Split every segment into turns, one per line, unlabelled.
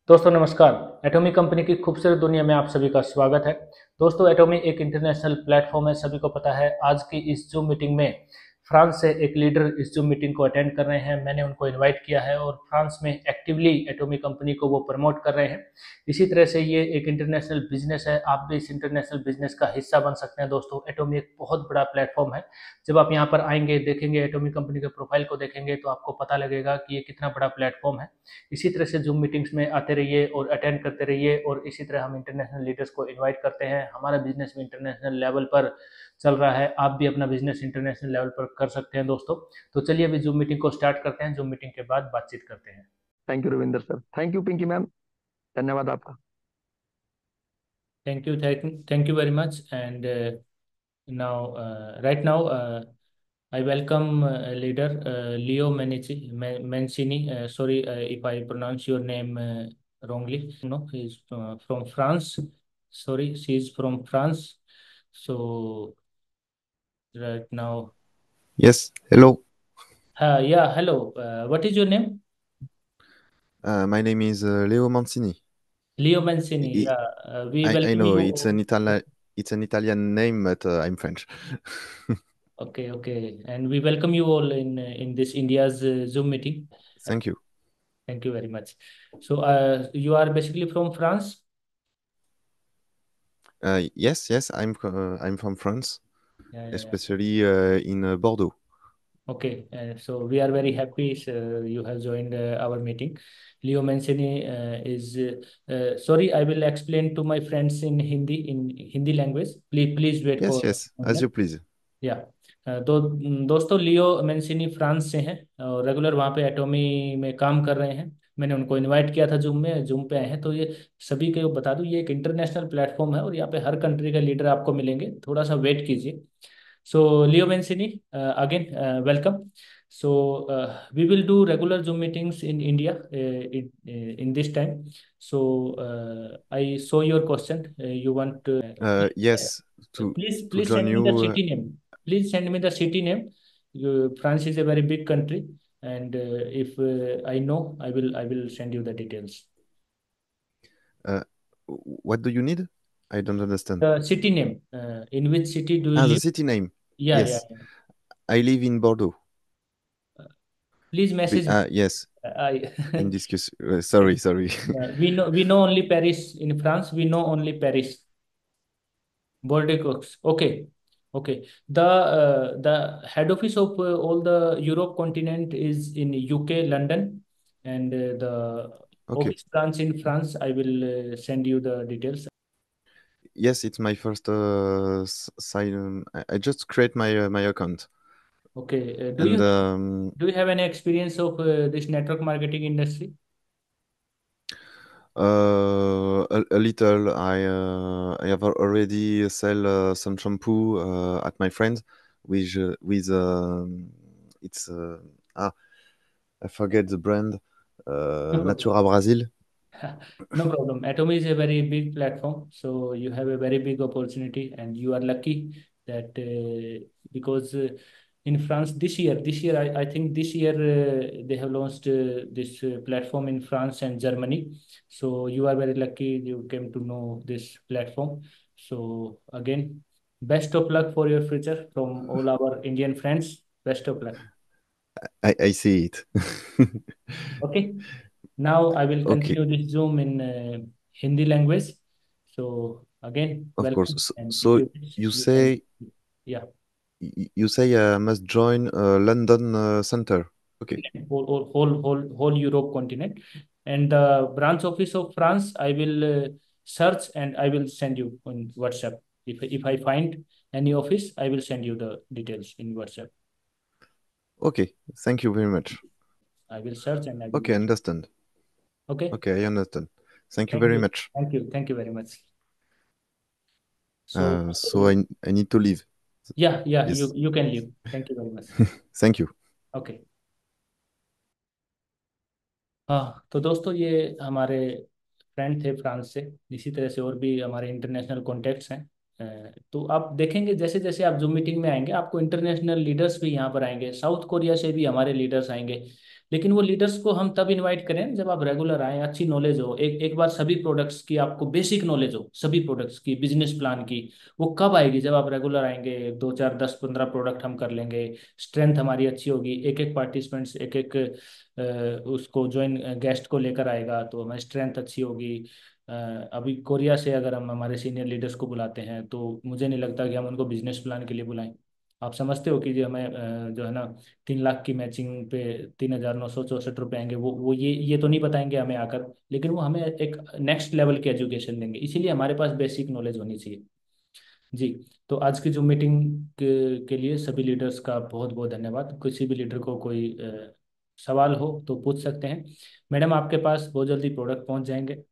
दोस्तों नमस्कार। एटॉमी कंपनी की खूबसूरत दुनिया में आप सभी का स्वागत है। दोस्तों एटॉमी एक इंटरनेशनल प्लेटफॉर्म है, सभी को पता है। आज की इस जूम मीटिंग में फ्रांस से एक लीडर इस जूम मीटिंग को अटेंड कर रहे हैं। मैंने उनको इनवाइट किया है और फ्रांस में एक्टिवली एटॉमी कंपनी को वो प्रमोट कर रहे हैं। इसी तरह से ये एक इंटरनेशनल बिजनेस है, आप भी इस इंटरनेशनल बिजनेस का हिस्सा बन सकते हैं। दोस्तों एटॉमी एक बहुत बड़ा प्लेटफॉर्म है। जब आप यहाँ पर आएंगे, देखेंगे एटॉमी कंपनी के प्रोफाइल को देखेंगे तो आपको पता लगेगा कि ये कितना बड़ा प्लेटफॉर्म है। इसी तरह से जूम मीटिंग्स में आते रहिए और अटेंड करते रहिए, और इसी तरह हम इंटरनेशनल लीडर्स को इनवाइट करते हैं। हमारा बिजनेस भी इंटरनेशनल लेवल पर चल रहा है, आप भी अपना बिजनेस इंटरनेशनल लेवल पर कर सकते हैं दोस्तों। तो चलिए अभी जूम मीटिंग को स्टार्ट करते हैं, जूम मीटिंग के बाद बातचीत करते हैं।
Thank you Ravinder sir. Thank you Pinky ma'am. धन्यवाद आपका।
Thank you very much. And now right now I welcome leader Leo Mancini. Sorry if I pronounce your name wrongly. No, he is from France. Sorry, she is from France. So right now,
Yes, hello.
yeah, hello. What is your name?
My name is Leo Mancini.
Leo Mancini.
I,
Yeah, we
I
welcome
know
you.
it's an Italian name, but I'm French.
Okay, okay, and we welcome you all in this India's Zoom meeting.
Thank you.
Thank you very much. So you are basically from France.
Yes, I'm from France,
Yeah, yeah, yeah.
especially in Bordeaux.
Okay, so we are very happy you have joined our meeting. Leo Mancini is sorry, I will explain to my friends in Hindi language. Please wait for
Yes,
a
as
minute.
you please.
या तो दोस्तों लियो मेंसिनी France से हैं और regular वहाँ पे एटॉमी में काम कर रहे हैं। मैंने उनको इनवाइट किया था जूम पे आए हैं। तो ये सभी को बता दूं, ये एक इंटरनेशनल प्लेटफॉर्म है और यहाँ पे हर कंट्री के लीडर आपको मिलेंगे, थोड़ा सा वेट कीजिए। So Leo Mancini, again, welcome. So we will do regular Zoom meetings in India in this time. So I saw your question. You want to
Yes, to
please
join
send me the
you.
city name. Please send me the city name. France is a very big country, and if I know, I will send you the details.
Uh, what do you need? I don't understand.
The city name. In which city do you
The
live?
city name.
Yeah, yeah,
Yes,
yeah.
I live in Bordeaux.
Please message me.
Yes,
I
in discuss. Sorry.
Yeah, we know only Paris in France. We know only Paris. Bordeaux. Okay, okay. The head office of all the Europe continent is in UK, London, and the
Okay.
office branch in France. I will send you the details.
Yes, it's my first sign. I just create my account,
Okay. Do you
and
do you have any experience of this network marketing industry?
a little. I have already sell some shampoo at my friend with it's ah I forget the brand,
No problem.
Natura Brazil.
No problem. Atomy is a very big platform, so you have a very big opportunity, and you are lucky that because in France this year I think this year they have launched this platform in France and Germany. So you are very lucky you came to know this platform. So again, best of luck for your future from all our Indian friends. Best of luck.
I see it.
Okay. Now I will
Okay,
continue this Zoom in Hindi language. So again,
of course.
welcome. And if
So
you wish,
you
you can,
say
yeah,
you say I must join London Center. Okay.
whole Europe continent. And the branch office of France, I will search and I will send you on WhatsApp. If I find any office, I will send you the details in WhatsApp.
Okay. Thank you very much.
I will search and I will
Okay,
let you.
understand.
Okay.
Okay, I understand. Thank you
Thank
very
you.
much.
Thank you. Thank you very much. So
So I need to leave.
yeah, yeah,
Yes.
you can leave. Thank you very much.
Thank you.
Okay. हाँ तो दोस्तों ये हमारे friend थे France से। इसी तरह से और भी हमारे इंटरनेशनल कॉन्टैक्ट्स हैं। तो आप देखेंगे जैसे जैसे आप जूम मीटिंग में आएंगे, आपको इंटरनेशनल लीडर्स भी यहाँ पर आएंगे। साउथ कोरिया से भी हमारे लीडर्स आएंगे। लेकिन वो लीडर्स को हम तब इनवाइट करें जब आप रेगुलर आए, अच्छी नॉलेज हो, एक बार सभी प्रोडक्ट्स की आपको बेसिक नॉलेज हो, सभी प्रोडक्ट्स की, बिजनेस प्लान की। वो कब आएगी? जब आप रेगुलर आएंगे, 2 4 10 15 प्रोडक्ट हम कर लेंगे, स्ट्रेंथ हमारी अच्छी होगी, एक एक पार्टिसिपेंट्स एक एक उसको ज्वाइन गेस्ट को लेकर आएगा तो हमारी स्ट्रेंथ अच्छी होगी। अ, अभी कोरिया से अगर हम हमारे सीनियर लीडर्स को बुलाते हैं तो मुझे नहीं लगता कि हम उनको बिजनेस प्लान के लिए बुलाएं। आप समझते हो कि जो हमें जो है ना 3 लाख की मैचिंग पे 3,964 रुपये आएंगे, वो ये तो नहीं बताएंगे हमें आकर, लेकिन वो हमें एक नेक्स्ट लेवल की एजुकेशन देंगे। इसीलिए हमारे पास बेसिक नॉलेज होनी चाहिए। जी। तो आज की जो मीटिंग के लिए सभी लीडर्स का बहुत बहुत धन्यवाद। किसी भी लीडर को कोई सवाल हो तो पूछ सकते हैं। मैडम आपके पास बहुत जल्दी प्रोडक्ट पहुंच जाएंगे,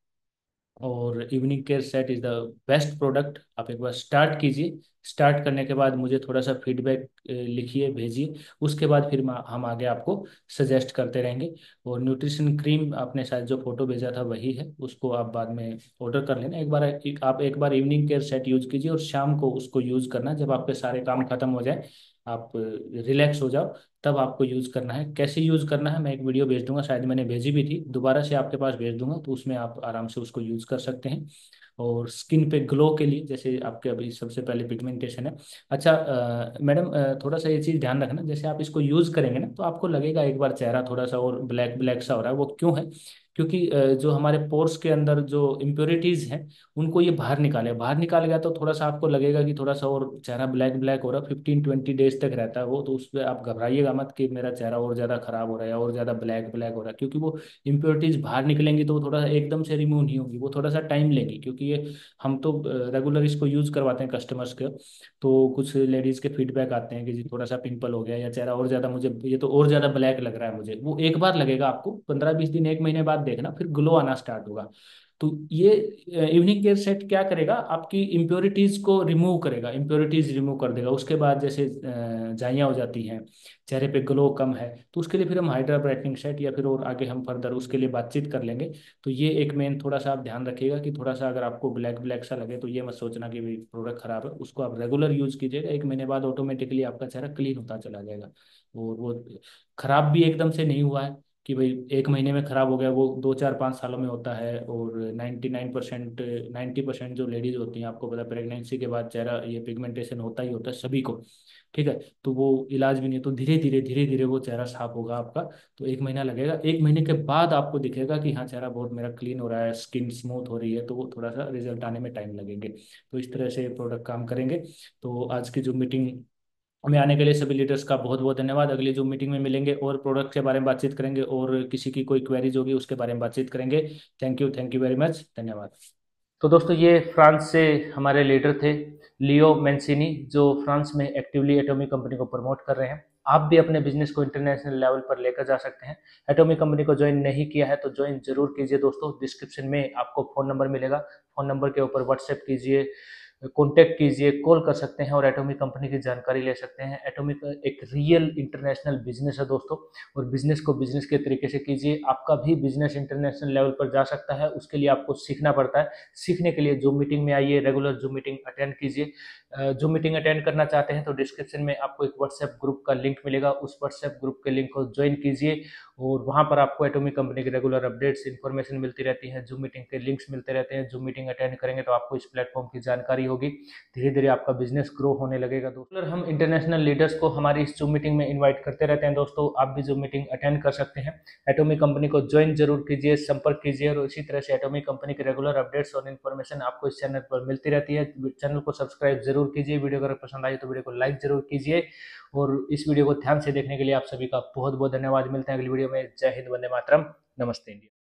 और evening care set is the best product. आप एक बार स्टार्ट कीजिए, स्टार्ट करने के बाद मुझे थोड़ा सा फीडबैक लिखिए, भेजिए। उसके बाद फिर हम आगे आपको सजेस्ट करते रहेंगे। और न्यूट्रिशन क्रीम आपने शायद जो फोटो भेजा था वही है, उसको आप बाद में ऑर्डर कर लेना। आप एक बार इवनिंग केयर सेट यूज़ कीजिए और शाम को उसको यूज़ करना, जब आपके सारे काम खत्म हो जाए, आप रिलैक्स हो जाओ, तब आपको यूज़ करना है। कैसे यूज़ करना है मैं एक वीडियो भेज दूंगा, शायद मैंने भेजी भी थी, दोबारा से आपके पास भेज दूंगा, तो उसमें आप आराम से उसको यूज़ कर सकते हैं। और स्किन पे ग्लो के लिए, जैसे आपके अभी सबसे पहले पिगमेंटेशन है। अच्छा मैडम, थोड़ा सा ये चीज़ ध्यान रखना, जैसे आप इसको यूज़ करेंगे ना तो आपको लगेगा एक बार चेहरा थोड़ा सा और ब्लैक ब्लैक सा हो रहा है। वो क्यों है? क्योंकि जो हमारे पोर्स के अंदर जो इम्प्योरिटीज़ हैं उनको ये बाहर निकालेगा, तो थोड़ा सा आपको लगेगा कि थोड़ा सा और चेहरा ब्लैक ब्लैक हो रहा है। 15 20 डेज तक रहता है वो, तो उस पर आप घबराइएगा मत कि मेरा चेहरा और ज़्यादा खराब हो रहा है और ज़्यादा ब्लैक ब्लैक हो रहा है, क्योंकि वो इम्प्योरिटीज़ बाहर निकलेंगी तो वो थोड़ा सा एकदम से रिमूव नहीं होगी, वो थोड़ा सा टाइम लेगी। क्योंकि ये हम तो रेगुलर इसको यूज़ करवाते हैं कस्टमर्स के, तो कुछ लेडीज़ के फीडबैक आते हैं कि जी थोड़ा सा पिंपल हो गया या चेहरा और ज़्यादा, मुझे ये तो और ज़्यादा ब्लैक लग रहा है मुझे। वो एक बार लगेगा, आपको 15 20 दिन, 1 महीने बाद देखना फिर ग्लो आना स्टार्ट होगा। तो ये इवनिंग केयर सेट क्या करेगा, आपकी इम्प्योरिटीज को रिमूव करेगा, इम्प्योरिटीज रिमूव कर देगा। उसके बाद जैसे झाइयाँ हो जाती हैं, चेहरे पे ग्लो कम है, तो उसके लिए फिर हम हाइड्रा ब्राइटनिंग सेट या फिर और आगे हम फर्दर उसके लिए बातचीत कर लेंगे। तो ये एक मेन थोड़ा सा आप ध्यान रखिएगा कि थोड़ा सा अगर आपको ब्लैक ब्लैक सा लगे तो ये मत सोचना कि भाई प्रोडक्ट खराब है, उसको आप रेगुलर यूज कीजिएगा, 1 महीने बाद ऑटोमेटिकली आपका चेहरा क्लीन होता चला जाएगा। और वो खराब भी एकदम से नहीं हुआ है कि भाई 1 महीने में खराब हो गया, वो 2 4 5 सालों में होता है। और 99% 90% जो लेडीज होती हैं, आपको पता है प्रेगनेंसी के बाद चेहरा ये पिगमेंटेशन होता ही होता है सभी को, ठीक है। तो वो इलाज भी नहीं, तो धीरे धीरे वो चेहरा साफ होगा आपका। तो 1 महीना लगेगा, 1 महीने के बाद आपको दिखेगा कि हाँ चेहरा बहुत मेरा क्लीन हो रहा है, स्किन स्मूथ हो रही है, तो वो थोड़ा सा रिजल्ट आने में टाइम लगेंगे। तो इस तरह से प्रोडक्ट काम करेंगे। तो आज की जो मीटिंग में आने के लिए सभी लीडर्स का बहुत बहुत धन्यवाद। अगली जो मीटिंग में मिलेंगे और प्रोडक्ट के बारे में बातचीत करेंगे, और किसी की कोई क्वेरीज होगी उसके बारे में बातचीत करेंगे। थैंक यू वेरी मच, धन्यवाद। तो दोस्तों ये फ्रांस से हमारे लीडर थे, लियो मेंसिनी, जो फ्रांस में एक्टिवली एटॉमिक कंपनी को प्रमोट कर रहे हैं। आप भी अपने बिजनेस को इंटरनेशनल लेवल पर लेकर जा सकते हैं। एटॉमिक कंपनी को ज्वाइन नहीं किया है तो ज्वाइन जरूर कीजिए दोस्तों। डिस्क्रिप्शन में आपको फ़ोन नंबर मिलेगा, फ़ोन नंबर के ऊपर व्हाट्सएप कीजिए, कॉन्टैक्ट कीजिए, कॉल कर सकते हैं और एटॉमिक कंपनी की जानकारी ले सकते हैं। एटॉमिक एक रियल इंटरनेशनल बिजनेस है दोस्तों, और बिजनेस को बिजनेस के तरीके से कीजिए। आपका भी बिजनेस इंटरनेशनल लेवल पर जा सकता है, उसके लिए आपको सीखना पड़ता है। सीखने के लिए जूम मीटिंग में आइए, रेगुलर जूम मीटिंग अटेंड कीजिए। जूम मीटिंग अटेंड करना चाहते हैं तो डिस्क्रिप्शन में आपको एक व्हाट्सएप ग्रुप का लिंक मिलेगा, उस व्हाट्सएप ग्रुप के लिंक को ज्वाइन कीजिए, और वहाँ पर आपको एटॉमिक कंपनी की रेगुलर अपडेट्स इन्फॉर्मेशन मिलती रहती है, जूम मीटिंग के लिंक्स मिलते रहते हैं। जूम मीटिंग अटेंड करेंगे तो आपको इस प्लेटफॉर्म की जानकारी होगी, धीरे धीरे आपका बिजनेस ग्रो होने लगेगा। दोस्तों हम इंटरनेशनल लीडर्स को हमारी इस जूम मीटिंग में इन्वाइट करते रहते हैं दोस्तों, आप भी जूम मीटिंग अटेंड कर सकते हैं। एटॉमिक कंपनी को ज्वाइन जरूर कीजिए, संपर्क कीजिए, और इसी तरह से एटॉमिक कंपनी के रेगुलर अपडेट्स और इन्फॉर्मेशन आपको इस चैनल पर मिलती रहती है। चैनल को सब्सक्राइब जरूर कीजिए, वीडियो अगर पसंद आई तो वीडियो को लाइक जरूर कीजिए, और इस वीडियो को ध्यान से देखने के लिए आप सभी का बहुत बहुत धन्यवाद। मिलते हैं अगली वीडियो में। जय हिंद, वंदे मातरम, नमस्ते इंडिया।